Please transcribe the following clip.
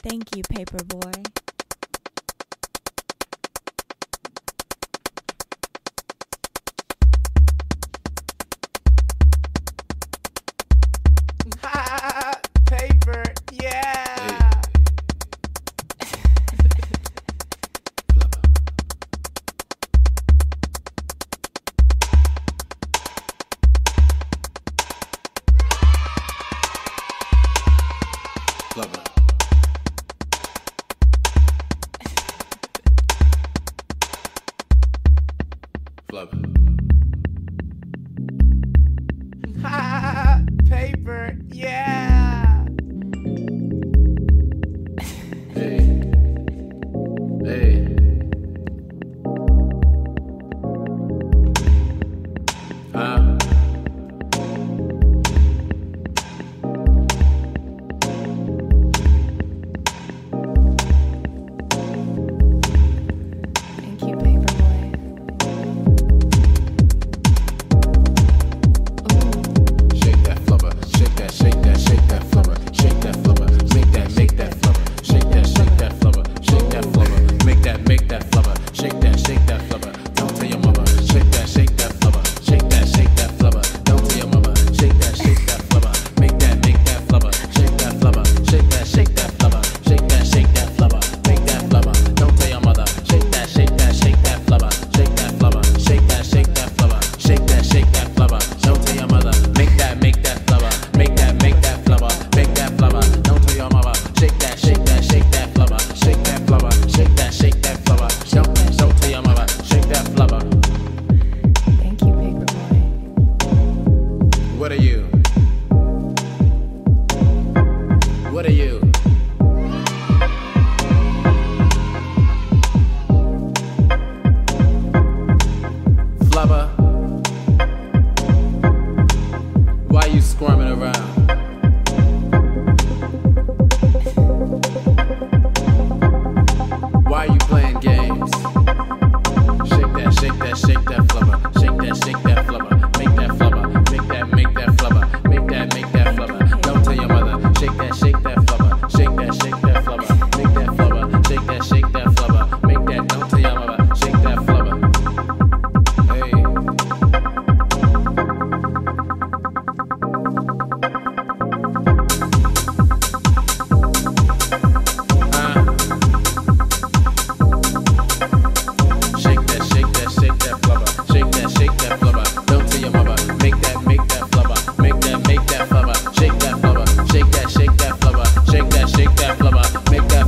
Thank you, Paperboy. Paper, yeah. Flubber. Flubber. Paper, yeah. Hey. Hey. Huh? Thank you, Paperboy. Shake that flubber, shake that, flubber, shake that flubber, make that flubber, shake that flubber, make that flubber, shake that flubber, don't tell your mother, shake that flubber, shake that flubber, don't tell your mother, shake that flubber, make that flubber, shake that flubber, shake that flubber, shake that flubber, make that flubber, don't tell your mother, shake that flubber, shake that flubber, shake that flubber, shake that flubber, don't tell your mother, make that flubber, make that flubber, make that flubber, don't tell your mother, shake that flubber, shake that flubber, shake that flubber, don't tell your mother, shake that flubber. Thank you, Paperboy. What are you? What are you? Flubber. Why you squirming around? Why you playing games? Shake that flubber. Shake that flubber. Make that flubber. Make that flubber. Make that flubber. Don't tell your mother. Shake that flubber. Shake that flubber. Make that flubber. Shake that flubber. Make that. Don't tell your mother. Shake that flubber. Hey. Shake that flubber. Shake that flubber. Don't tell your mother. Make that flubber. Make that flubber. Shake that flubber. Shake that flubber. Shake that flubber. Make that